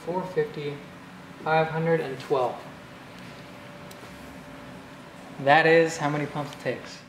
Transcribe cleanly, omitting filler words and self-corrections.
450, 512. That is how many pumps it takes.